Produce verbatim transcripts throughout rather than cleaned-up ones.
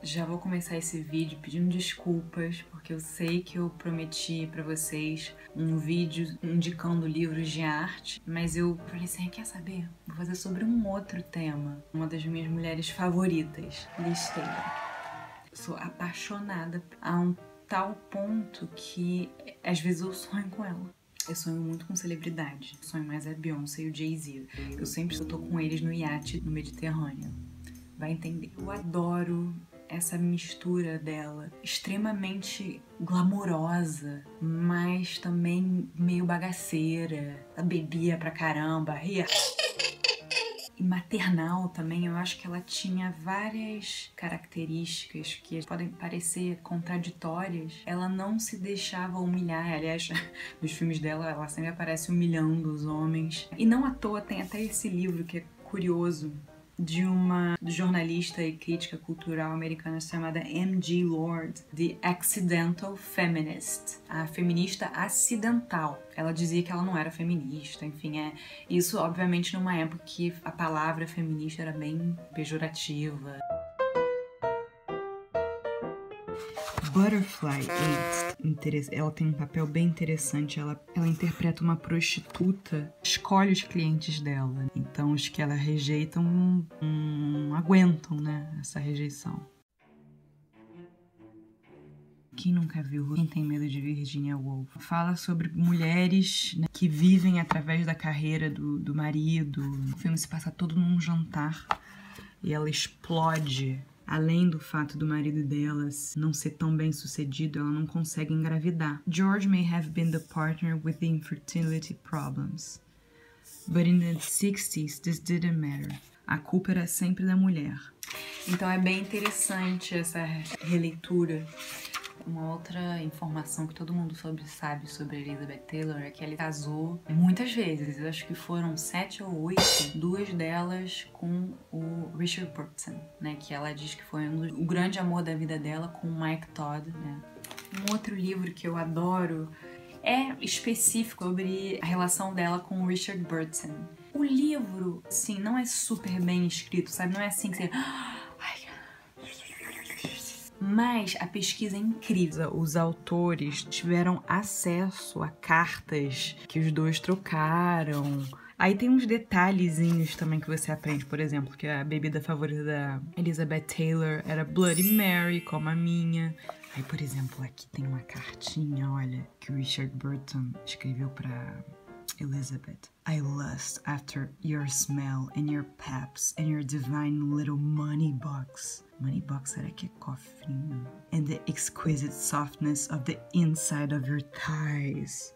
Já vou começar esse vídeo pedindo desculpas, porque eu sei que eu prometi pra vocês um vídeo indicando livros de arte, mas eu falei assim, quer saber? Vou fazer sobre um outro tema. Uma das minhas mulheres favoritas, Liz Taylor. Sou apaixonada a um tal ponto que às vezes eu sonho com ela. Eu sonho muito com celebridade. Eu sonho mais a Beyoncé e o Jay-Z. Eu sempre estou com eles no iate no Mediterrâneo. Vai entender. Eu adoro essa mistura dela, extremamente glamourosa, mas também meio bagaceira. Ela bebia pra caramba, ria. E maternal também, eu acho que ela tinha várias características que podem parecer contraditórias. Ela não se deixava humilhar, aliás, nos filmes dela ela sempre aparece humilhando os homens. E não à toa tem até esse livro que é curioso, de uma jornalista e crítica cultural americana chamada M G Lord, The Accidental Feminist, a feminista acidental. Ela dizia que ela não era feminista, enfim, é isso obviamente numa época que a palavra feminista era bem pejorativa. Butterfly Eight, ela tem um papel bem interessante, ela, ela interpreta uma prostituta, escolhe os clientes dela, então os que ela rejeita não, não aguentam, né, essa rejeição. Quem nunca viu Quem Tem Medo de Virginia Woolf? Fala sobre mulheres, né, que vivem através da carreira do, do marido. O filme se passa todo num jantar e ela explode. Além do fato do marido delas não ser tão bem sucedido, ela não consegue engravidar. George may have been the partner with the infertility problems, but in the sixties this didn't matter. A culpa era sempre da mulher. Então é bem interessante essa releitura. Uma outra informação que todo mundo sobre, sabe sobre Elizabeth Taylor é que ela casou muitas vezes. Eu acho que foram sete ou oito, duas delas com o Richard Burton, né? Que ela diz que foi um, o grande amor da vida dela com o Mike Todd, né? Um outro livro que eu adoro é específico sobre a relação dela com o Richard Burton. O livro, assim, não é super bem escrito, sabe? Não é assim que você... Mas a pesquisa é incrível. Os autores tiveram acesso a cartas que os dois trocaram. Aí tem uns detalhezinhos também que você aprende. Por exemplo, que a bebida favorita da Elizabeth Taylor era Bloody Mary, como a minha. Aí, por exemplo, aqui tem uma cartinha, olha, que o Richard Burton escreveu pra Elizabeth. I lust after your smell and your peps and your divine little money box. Money box, será que é cofrinho? And the exquisite softness of the inside of your thighs.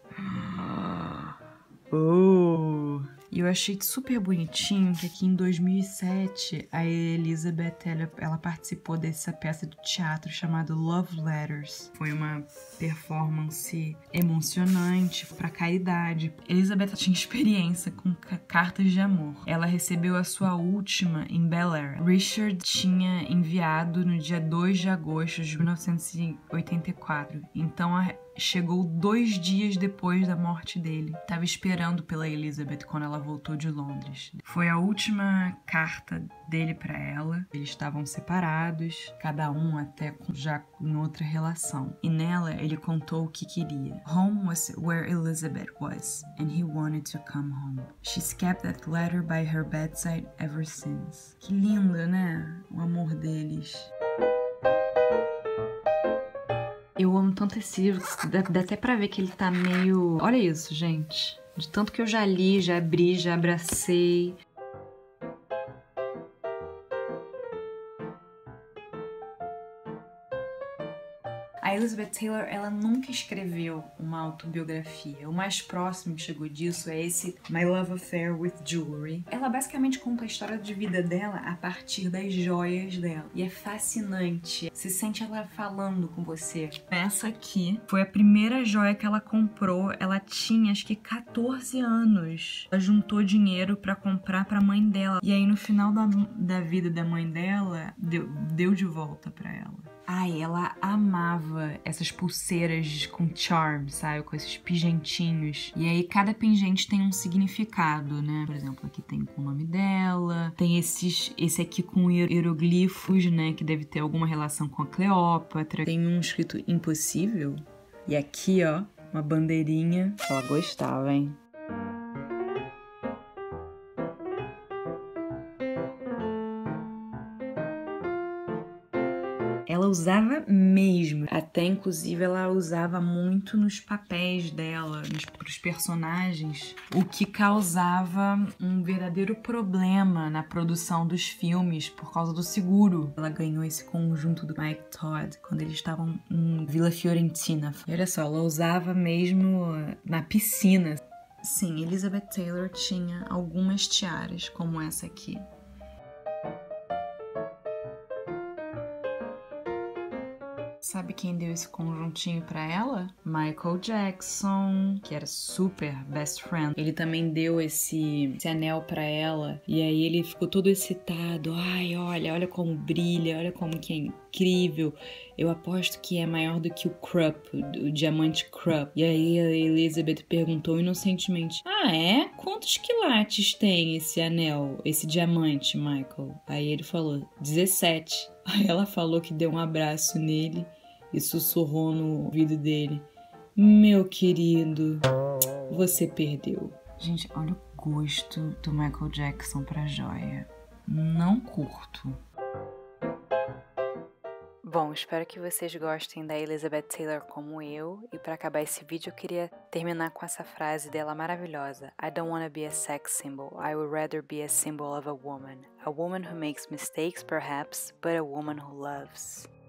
Oh! E eu achei super bonitinho que aqui em dois mil e sete a Elizabeth, ela, ela participou dessa peça de teatro chamada Love Letters. Foi uma performance emocionante para caridade. Elizabeth tinha experiência com cartas de amor. Ela recebeu a sua última em Bel Air. Richard tinha enviado no dia dois de agosto de mil novecentos e oitenta e quatro. Então a chegou dois dias depois da morte dele. Tava esperando pela Elizabeth quando ela voltou de Londres. Foi a última carta dele para ela. Eles estavam separados, cada um até já em outra relação. E nela ele contou o que queria. Home was where Elizabeth was, and he wanted to come home. She's kept that letter by her bedside ever since. Que lindo, né? O amor deles. Eu amo tanto esse livro, dá, dá até pra ver que ele tá meio... Olha isso, gente. De tanto que eu já li, já abri, já abracei. A Elizabeth Taylor, ela nunca escreveu uma autobiografia. O mais próximo que chegou disso é esse My Love Affair with Jewelry. Ela basicamente conta a história de vida dela a partir das joias dela. E é fascinante. Você sente ela falando com você. Essa aqui foi a primeira joia que ela comprou. Ela tinha, acho que, quatorze anos. Ela juntou dinheiro pra comprar pra mãe dela. E aí, no final da, da vida da mãe dela, deu, deu de volta pra ela. Ai, ela amava essas pulseiras com charm, sabe? Com esses pingentinhos. E aí cada pingente tem um significado, né? Por exemplo, aqui tem com o nome dela. Tem esses, esse aqui com hieroglifos, né? Que deve ter alguma relação com a Cleópatra. Tem um escrito impossível. E aqui, ó, uma bandeirinha. Ela gostava, hein? Ela usava mesmo, até inclusive ela usava muito nos papéis dela, nos, pros personagens, o que causava um verdadeiro problema na produção dos filmes por causa do seguro. Ela ganhou esse conjunto do Mike Todd quando eles estavam em Vila Fiorentina. E olha só, ela usava mesmo na piscina. Sim, Elizabeth Taylor tinha algumas tiaras, como essa aqui. Sabe quem deu esse conjuntinho pra ela? Michael Jackson, que era super best friend. Ele também deu esse, esse anel pra ela. E aí ele ficou todo excitado. Ai, olha, olha como brilha, olha como que é incrível. Eu aposto que é maior do que o Krupp, o diamante Krupp. E aí a Elizabeth perguntou inocentemente: ah, é? Quantos quilates tem esse anel, esse diamante, Michael? Aí ele falou: dezessete. Aí ela falou que deu um abraço nele e sussurrou no ouvido dele: meu querido, você perdeu. Gente, olha o gosto do Michael Jackson pra joia. Não curto. Bom, espero que vocês gostem da Elizabeth Taylor como eu. E para acabar esse vídeo eu queria terminar com essa frase dela maravilhosa: I don't want to be a sex symbol, I would rather be a symbol of a woman. A woman who makes mistakes perhaps, but a woman who loves.